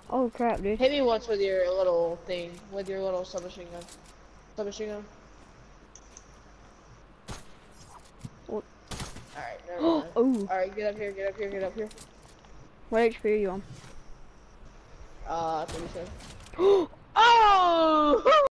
Oh crap, dude. Hit me once with your little thing, with your little submachine gun. Submachine gun. What? Alright, never mind. Oh, Alright, get up here, get up here, get up here. what HP are you on? 37. Oh!